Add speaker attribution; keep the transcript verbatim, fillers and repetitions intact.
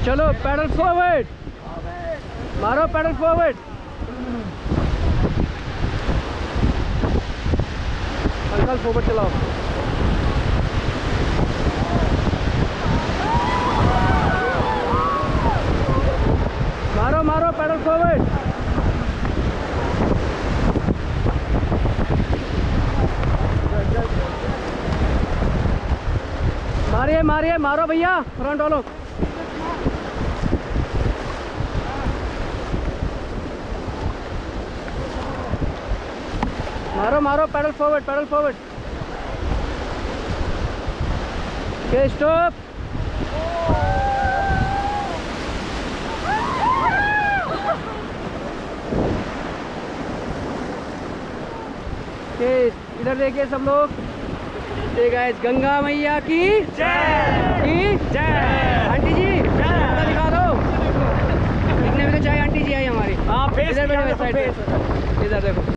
Speaker 1: चलो paddle forward, मारो paddle forward. Uncle forward चलाओ। मारो मारो पैडल फॉरवर्ड। मारिए मारिए मारो भैया, फ्रंट वालों। मारो मारो paddle forward, paddle forward. Okay stop. Okay इधर देखिए सब लोग। ठीक है, गंगा मैया की जय, की जय। आंटी जी जय दिखा दो। इतने में तो चाहे आंटी जी आई हमारी। हाँ, इधर इधर देखो।